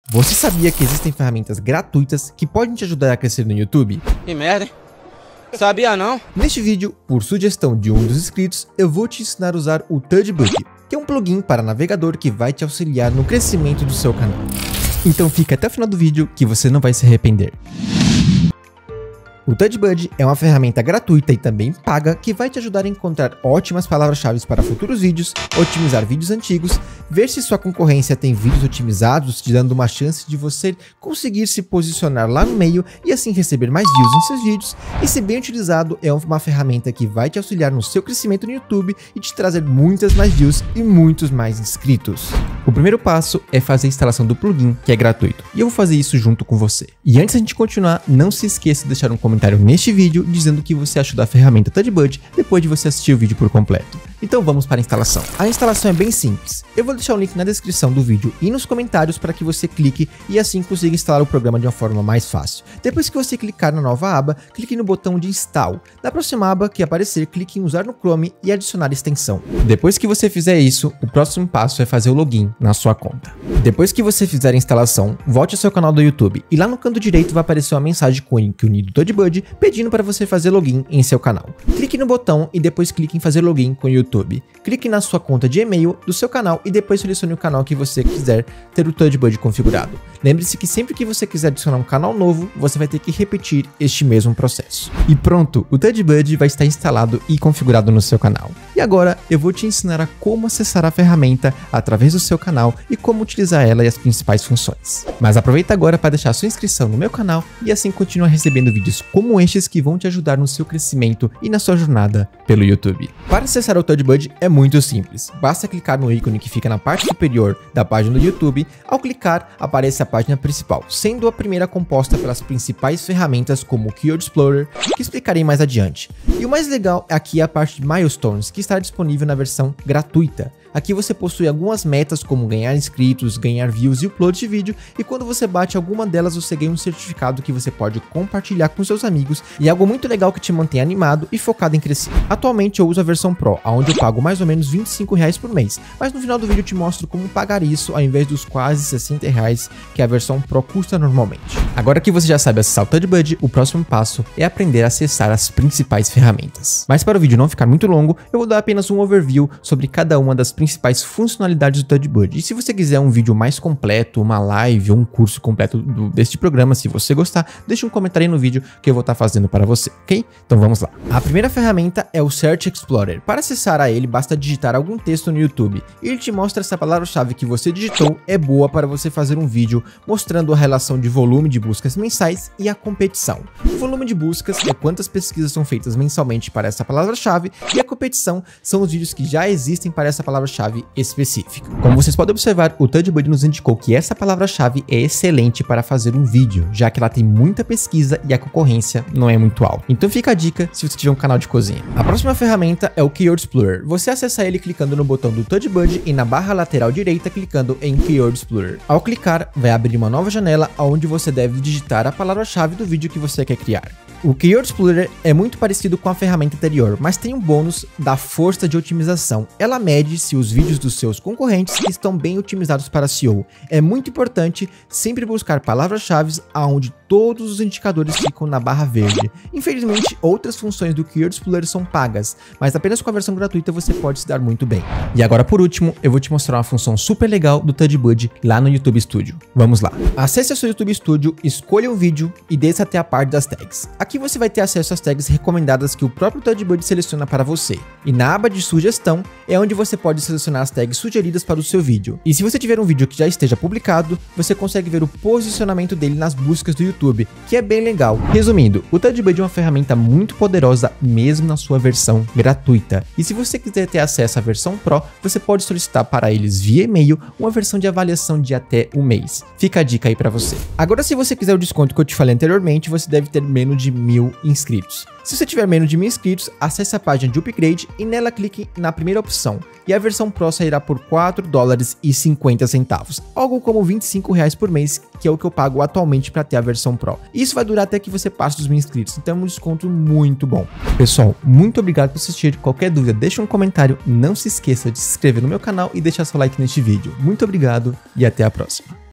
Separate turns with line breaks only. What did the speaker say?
Você sabia que existem ferramentas gratuitas que podem te ajudar a crescer no YouTube?
Que merda, hein? Sabia não?
Neste vídeo, por sugestão de um dos inscritos, eu vou te ensinar a usar o TouchBuddy, que é um plugin para navegador que vai te auxiliar no crescimento do seu canal. Então fica até o final do vídeo que você não vai se arrepender. O TouchBuddy é uma ferramenta gratuita e também paga que vai te ajudar a encontrar ótimas palavras-chave para futuros vídeos, otimizar vídeos antigos, ver se sua concorrência tem vídeos otimizados, te dando uma chance de você conseguir se posicionar lá no meio e assim receber mais views em seus vídeos, e se bem utilizado é uma ferramenta que vai te auxiliar no seu crescimento no YouTube e te trazer muitas mais views e muitos mais inscritos. O primeiro passo é fazer a instalação do plugin, que é gratuito, e eu vou fazer isso junto com você. E antes de a gente continuar, não se esqueça de deixar um comentário neste vídeo dizendo o que você achou da ferramenta TouchBuddy depois de você assistir o vídeo por completo. Então vamos para a instalação. A instalação é bem simples. Eu vou deixar o link na descrição do vídeo e nos comentários para que você clique e assim consiga instalar o programa de uma forma mais fácil. Depois que você clicar na nova aba, clique no botão de Install. Na próxima aba que aparecer, clique em Usar no Chrome e adicionar extensão. Depois que você fizer isso, o próximo passo é fazer o login na sua conta. Depois que você fizer a instalação, volte ao seu canal do YouTube e lá no canto direito vai aparecer uma mensagem com o ícone do TouchBuddy pedindo para você fazer login em seu canal. Clique no botão e depois clique em fazer login com o YouTube. Clique na sua conta de e-mail do seu canal e depois selecione o canal que você quiser ter o TouchBuddy configurado. Lembre-se que sempre que você quiser adicionar um canal novo, você vai ter que repetir este mesmo processo. E pronto, o TouchBuddy vai estar instalado e configurado no seu canal. E agora eu vou te ensinar a como acessar a ferramenta através do seu canal e como utilizar ela e as principais funções. Mas aproveita agora para deixar sua inscrição no meu canal e assim continuar recebendo vídeos como estes que vão te ajudar no seu crescimento e na sua jornada pelo YouTube. Para acessar o TouchBuddy é muito simples, basta clicar no ícone que fica na parte superior da página do YouTube. Ao clicar, aparece a página principal, sendo a primeira composta pelas principais ferramentas como o Keyword Explorer, que explicarei mais adiante. E o mais legal aqui é a parte de Milestones, que está disponível na versão gratuita. Aqui você possui algumas metas como ganhar inscritos, ganhar views e upload de vídeo, e quando você bate alguma delas você ganha um certificado que você pode compartilhar com seus amigos, e é algo muito legal que te mantém animado e focado em crescer. Atualmente eu uso a versão Pro, onde eu pago mais ou menos R$25 por mês, mas no final do vídeo eu te mostro como pagar isso ao invés dos quase R$60 que a versão Pro custa normalmente. Agora que você já sabe acessar o TouchBuddy, o próximo passo é aprender a acessar as principais ferramentas. Mas para o vídeo não ficar muito longo, eu vou dar apenas um overview sobre cada uma das principais funcionalidades do TouchBuddy. E se você quiser um vídeo mais completo, uma live ou um curso completo deste programa, se você gostar, deixa um comentário aí no vídeo que eu vou estar fazendo para você, ok? Então vamos lá. A primeira ferramenta é o Search Explorer. Para acessar a ele, basta digitar algum texto no YouTube e ele te mostra se a palavra-chave que você digitou é boa para você fazer um vídeo mostrando a relação de volume de buscas mensais e a competição. O volume de buscas é quantas pesquisas são feitas mensalmente para essa palavra-chave e a competição são os vídeos que já existem para essa palavra-chave específica. Como vocês podem observar, o TouchBuddy nos indicou que essa palavra-chave é excelente para fazer um vídeo, já que ela tem muita pesquisa e a concorrência não é muito alta. Então fica a dica se você tiver um canal de cozinha. A próxima ferramenta é o Keyword Explorer. Você acessa ele clicando no botão do TouchBuddy e na barra lateral direita clicando em Keyword Explorer. Ao clicar, vai abrir uma nova janela onde você deve digitar a palavra-chave do vídeo que você quer criar. O Keyword Explorer é muito parecido com a ferramenta anterior, mas tem um bônus da força de otimização. Ela mede se os vídeos dos seus concorrentes estão bem otimizados para SEO. É muito importante sempre buscar palavras-chave onde todos os indicadores ficam na barra verde. Infelizmente, outras funções do Keyword Explorer são pagas, mas apenas com a versão gratuita você pode se dar muito bem. E agora, por último, eu vou te mostrar uma função super legal do TouchBuddy lá no YouTube Studio. Vamos lá. Acesse o seu YouTube Studio, escolha um vídeo e desça até a parte das tags. Aqui você vai ter acesso às tags recomendadas que o próprio TouchBuddy seleciona para você. E na aba de sugestão é onde você pode selecionar as tags sugeridas para o seu vídeo. E se você tiver um vídeo que já esteja publicado, você consegue ver o posicionamento dele nas buscas do YouTube, que é bem legal. Resumindo, o TouchBuddy é uma ferramenta muito poderosa mesmo na sua versão gratuita. E se você quiser ter acesso à versão Pro, você pode solicitar para eles via e-mail uma versão de avaliação de até um mês. Fica a dica aí para você. Agora, se você quiser o desconto que eu te falei anteriormente, você deve ter menos de 1000 inscritos. Se você tiver menos de 1000 inscritos, acesse a página de upgrade e nela clique na primeira opção. E a versão Pro sairá por $4,50, algo como R$25 por mês, que é o que eu pago atualmente para ter a versão Pro. Isso vai durar até que você passe dos 1000 inscritos, então é um desconto muito bom. Pessoal, muito obrigado por assistir. Qualquer dúvida, deixa um comentário. Não se esqueça de se inscrever no meu canal e deixar seu like neste vídeo. Muito obrigado e até a próxima.